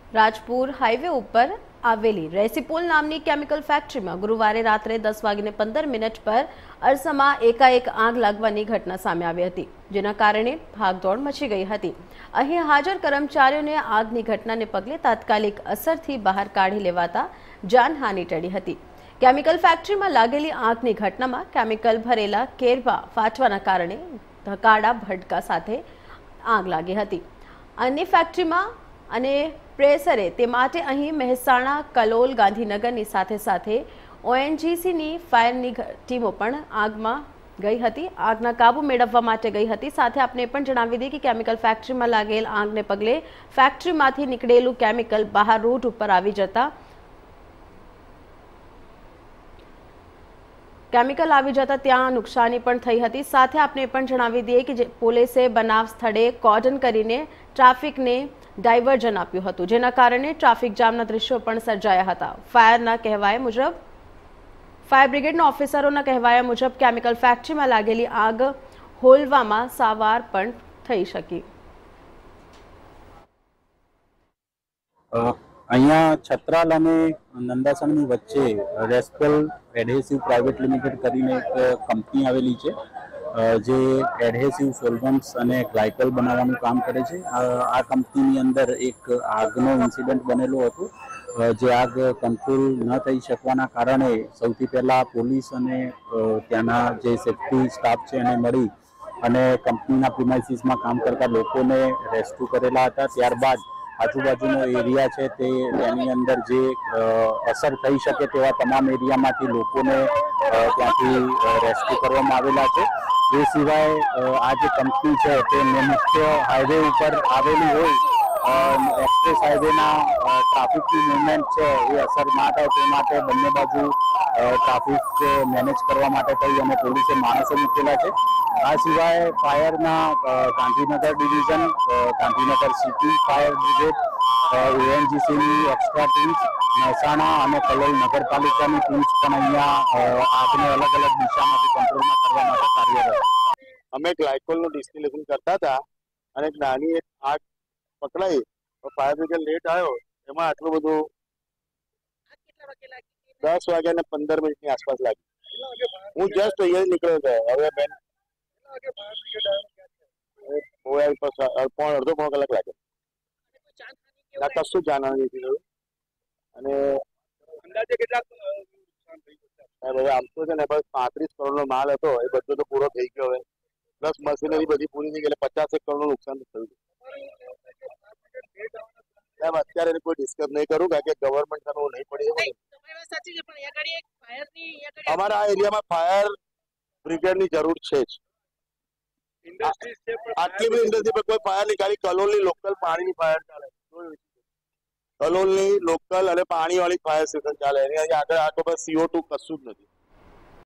Rajpur highway ઉપર આવેલી રેસીપોલ નામની કેમિકલ ફેક્ટરીમાં ગુરુવારે રાત્રે 10:15 પર અરસામાં એકાએક આગ લાગવાની ઘટના સામે આવી હતી, જેના કારણે ભાગદોડ મચી ગઈ હતી। અહીં હાજર કર્મચારીઓને આગની ઘટનાને પગલે તાત્કાલિક અસરથી બહાર કાઢી લેવાતા જાનહાનિ ટળી હતી। કેમિકલ ફેક્ટરીમાં લાગેલી આગની ઘટનામાં કેમિકલ ભરેલા કેરબા ફાટવાના કારણે ધકાડા ભડકા સાથે આગ લાગી હતી। અન્ય ફેક્ટરીમાં અને પ્રેસરે તે માટે અહીં મહેસાણા, કલોલ, ગાંધીનગરની સાથે ઓએનજીસીની ફાયરની ટીમો પણ આગમાં ગઈ હતી, આગના કાબુ મેળવવા માટે ગઈ હતી। સાથે આપને પણ જણાવી દઈએ કે કેમિકલ ફેક્ટરીમાં લાગેલ આગને પગલે ફેક્ટરીમાંથી નીકળેલું કેમિકલ બહાર રોડ ઉપર આવી જતા ત્યાં નુકસાની પણ થઈ હતી। સાથે આપને પણ જણાવી દઈએ કે પોલીસે બનાવ સ્થળે કોર્ડન કરીને ટ્રાફિકને ડાયવર્ઝન આપ્યું હતું, જેના કારણે ટ્રાફિક જામના દ્રશ્યો પણ સર્જાયા હતા। ફાયર બ્રિગેડના ઓફિસરોના કહેવાયા મુજબ કેમિકલ ફેક્ટરીમાં લાગેલી આગ હોલવામાં સાવાર પણ થઈ શકી। અહીંયા છત્રાલ અને નંદાસણની વચ્ચે રેસ્પલ એડહેસિવ પ્રાઇવેટ લિમિટેડ કરીને એક કંપની આવેલી છે, જે એડહેસિવ સોલ્વન્ટ્સ અને ગ્લાયકોલ બનાવવાનું કામ કરે છે। આ કંપનીની અંદર એક આગનો ઇન્સિડન્ટ બનેલો હતો, જે આગ કંટ્રોલ ન થઈ શકવાના કારણે સૌથી પહેલાં પોલીસ અને ત્યાંના જે સેફ્ટી સ્ટાફ છે એને મળી અને કંપનીના પ્રિમાઇસીસમાં કામ કરતા લોકોને રેસ્ક્યુ કરેલા હતા। ત્યારબાદ આજુબાજુનો એરિયા છે તેની અંદર જે અસર થઈ શકે તેવા તમામ એરિયામાંથી લોકોને ત્યાંથી રેસ્ક્યુ કરવામાં આવેલા છે। એ સિવાય આ જે કંપની છે તે મુખ્ય હાઈવે ઉપર આવેલી હોય એક્સપ્રેસ હાઈવેના ટ્રાફિકની મુવમેન્ટ છે એ અસર ના થાય તે માટે બંને બાજુ ટ્રાફિક મેનેજ કરવા માટે થઈ અને પોલીસે માણસો મૂકેલા છે। આ સિવાય ફાયરના Gandhinagar division, Gandhinagar city fire brigade, ઓએનજીસીની એક્સ્ટ્રા ટીમ્સ, મહેસાણા અને કલોલ નગરપાલિકાની ટીમ્સ પણ અહીંયા આગને અલગ અલગ દિશામાંથી કંટ્રોલમાં કરવા માટે કાર્યરત। અમે ગ્લાયકોલનું ડિસ્ટિલેશન કરતા હતા અને એક નાની એક આગ પકડાઈ, ફાયર બ્રિગેડ લેટ આવ્યો, એમાં આટલું બધું 10:15 આસપાસ લાગી। હું જસ્ટ અહીંયા નીકળ્યો હતો। હવે બેન અડધો પોણો કલાક લાગે, કશું જાણવાનું નથી થયું। અને અંદાજે કેટલા આમ તો છે ને 35 કરોડનો માલ હતો, એ બધો તો પૂરો થઈ ગયો હવે, પ્લસ મશીનરી બધી પૂરી થઈ ગઈ, એટલે 50 કરોડનું નુકસાન થયું છે। અત્યારે કોઈ ડિસ્કસ નહીં કરું, કારણ કે ગવર્મેન્ટ કરવું નહીં પડી। અમારા આ એરિયામાં ફાયર બ્રિગેડની જરૂર છે જ। આટલી બધી ઇન્ડસ્ટ્રી પર કોઈ ફાયર નહીં, ખાલી કલોલની લોકલ પાણીની ફાયર ચાલે, કલોલની લોકલ અને પાણી વાળી ફાયર સ્ટેશન ચાલે, એની આગળ આ તો બસ CO2 કશું જ નથી।